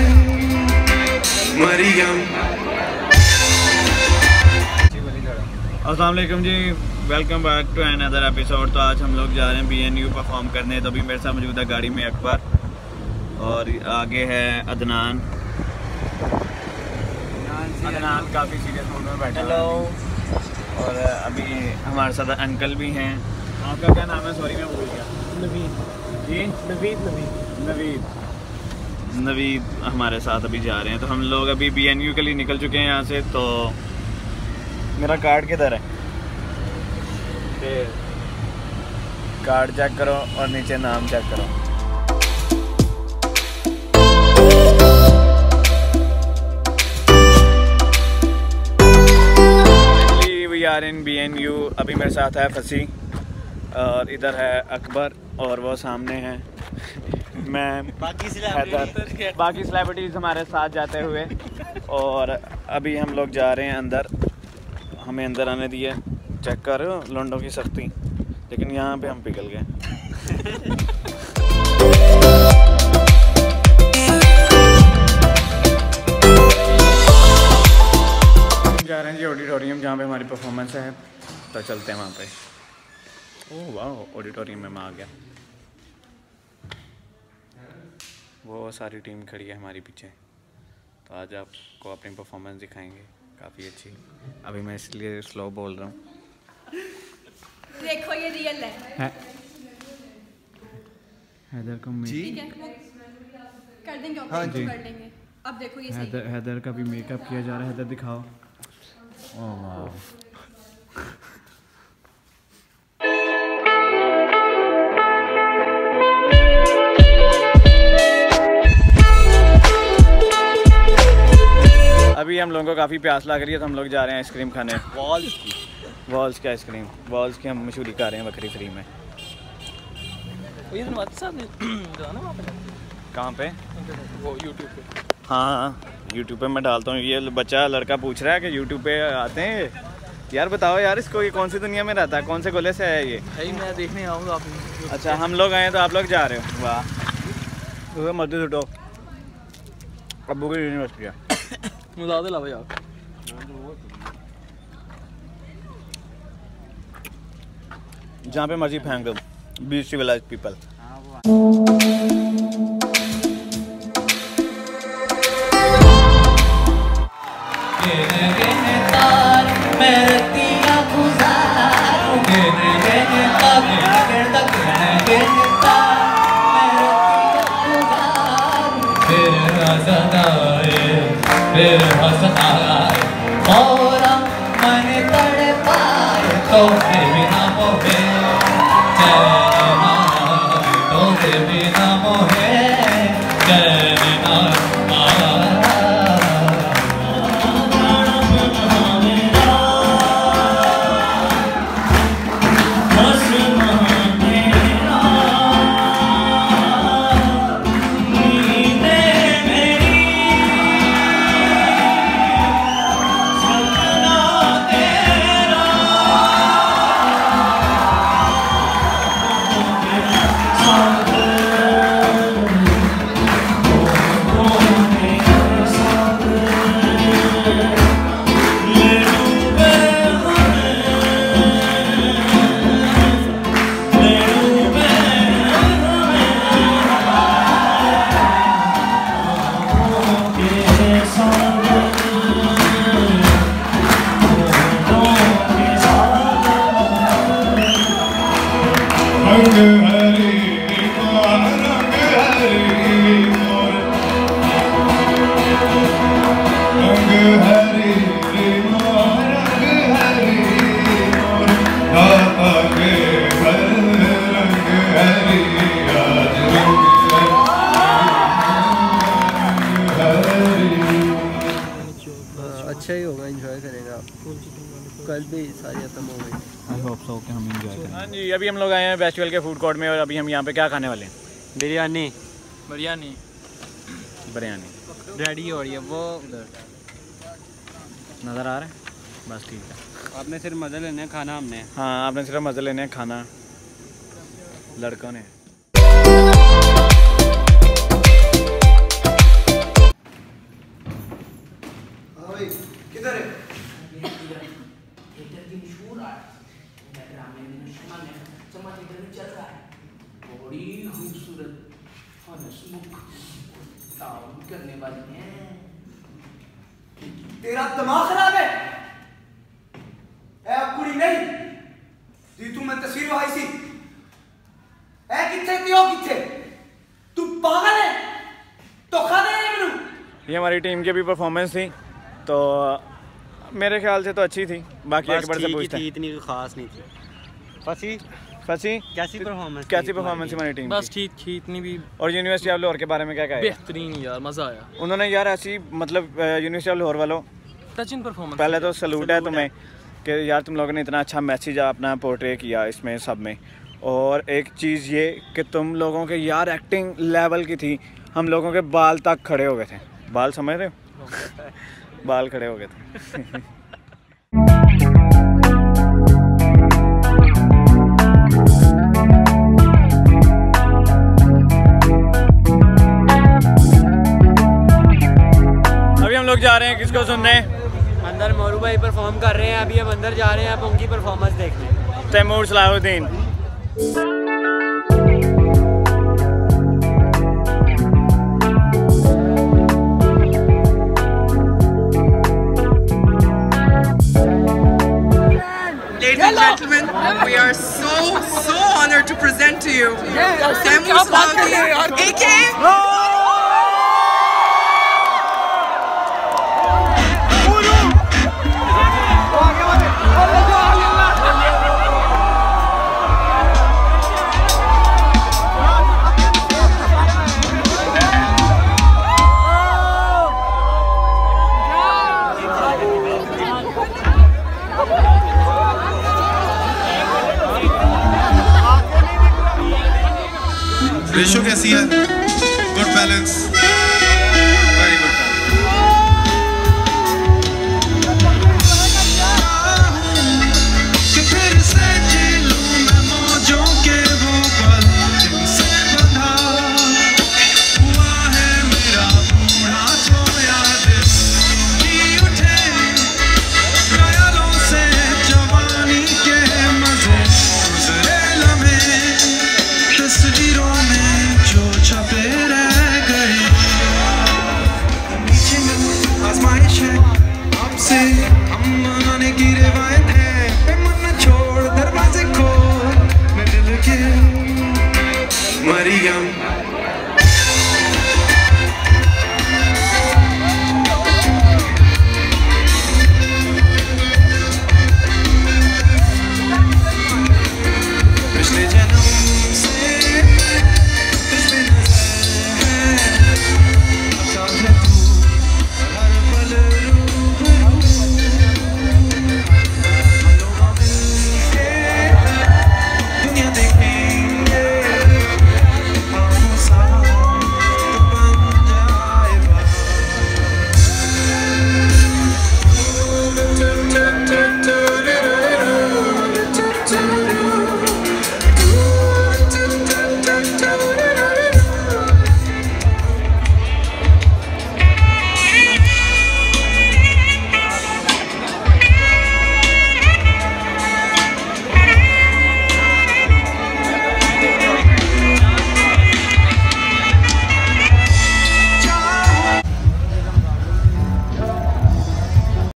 मरियम। अस्सलाम वालेकुम जी, welcome back to another episode. तो आज हम लोग जा रहे हैं BNU परफॉर्म करने। तो अभी मेरे साथ मौजूद है गाड़ी में अकबर और आगे है अदनान काफ़ी सीरियस मूड में बैठा। हेलो। और अभी हमारे साथ अंकल भी हैं। आपका क्या नाम है? सॉरी मैं भूल गया। नवीद जी। नवीद हमारे साथ अभी जा रहे हैं। तो हम लोग अभी BNU के लिए निकल चुके हैं यहाँ से। तो मेरा कार्ड किधर है? कार्ड चेक करो और नीचे नाम चेक करो। We are in BNU। अभी मेरे साथ है फसी और इधर है अकबर और वो सामने है मैं, बाकी सेलिब्रिटीज़ हमारे साथ जाते हुए। और अभी हम लोग जा रहे हैं अंदर। हमें अंदर आने दिए। चेक कर रहे हो लोंडों की सख्ती, लेकिन यहाँ पे हम पिघल गए। जा रहे हैं जी ऑडिटोरियम जहाँ पे हमारी परफॉर्मेंस है। तो चलते हैं वहाँ पे। ओह वाह, ऑडिटोरियम में मैं आ गया। वो सारी टीम खड़ी है हमारी पीछे। तो आज आपको अपनी परफॉर्मेंस दिखाएंगे, काफ़ी अच्छी। अभी मैं इसलिए स्लो बोल रहा हूँ। देखो ये रियल है। हैदर को ठीक है, कर देंगे। हाँ जी कर देंगे। अब देखो ये हैदर का भी मेकअप किया जा रहा है। हैदर दिखाओ। ओह वाह। अभी हम लोगों को काफ़ी प्यास लग रही है तो हम लोग जा रहे हैं आइसक्रीम खाने। वॉल्स की आइसक्रीम, वॉल्स की हम मशहूरी कर रहे हैं बकरी फ्री में। कहाँ पे? वो यूट्यूब पे। हाँ यूट्यूब पे मैं डालता हूँ। ये बच्चा लड़का पूछ रहा है कि यूट्यूब पे आते हैं। यार बताओ यार, इसको ये कौन सी दुनिया में रहता है? कौन से गोले से है ये? मैं देखने आऊँगा आप। अच्छा हम लोग आए तो आप लोग जा रहे हो? वाह। मध्य छुटो अब्बू की यूनिवर्सिटी है। जहाँ पे मर्जी फेंक दो। Be civilized people. फिर हंसता और मन तड़पाए तो बिना मोहे चैन तो बिना मोहे चैन अच्छा ही होगा, एंजॉय करेगा। कल भी सारी खत्म हो गई। आई होप सो कि हम एंजॉय करें। हाँ जी, अभी हम लोग आए हैं फेस्टिवल के फूड कोर्ट में और अभी हम यहाँ पे क्या खाने वाले हैं? बिरयानी रेडी हो रही है। वो उधर नज़र आ रहा है। बस ठीक है। आपने सिर्फ मज़े लेने हैं, खाना हमने। हाँ आपने सिर्फ मज़े लेने हैं, खाना लड़कों ने। करने वाली हैं। तेरा दिमाग खराब है? अब कुड़ी नहीं जी, तू मैं तस्वीर आई सी है किथे त्यो किथे तू पागल है तो खा दे मेनू। ये हमारी टीम की भी परफॉर्मेंस थी, तो मेरे ख्याल से तो अच्छी थी। बाकी अकबर से पूछते हैं। इतनी खास नहीं थी। फंसी कैसी परफॉर्मेंस हमारी टीम बस ठीक इतनी भी। और यूनिवर्सिटी ऑफ लाहौर के बारे में क्या कहा? बेहतरीन यार, मजा आया। उन्होंने यार ऐसी मतलब यूनिवर्सिटी ऑफ लाहौर वालों टचिंग परफॉर्मेंस। पहले तो सलूट है तुम्हें कि यार तुम लोगों ने इतना अच्छा मैसेज अपना पोर्ट्रे किया इसमें सब में। और एक चीज़ ये कि तुम लोगों के यार एक्टिंग लेवल की थी, हम लोगों के बाल तक खड़े हो गए थे। बाल समझ रहे हो? बाल खड़े हो गए थे। अभी हम लोग जा रहे हैं किसको सुनने? अंदर मोरू भाई परफॉर्म कर रहे हैं, अभी हम अंदर जा रहे हैं, अब उनकी परफॉर्मेंस देखने। Taimoor Salahuddin. Ladies and gentlemen, we are so honored to present to you Taimoor Salahuddin, aka ratio कैसी है? Good balance, very good. फिर से जी लूं मैं मौजों के वो पल जिनसे बंधा हुआ है मेरा बूढ़ा सोया दिल जी उठे ख्यालों से जवानी के मजे गुजरे लम्हे तस्वीरों में जो छपे रह गए। आजमाइश है आपसे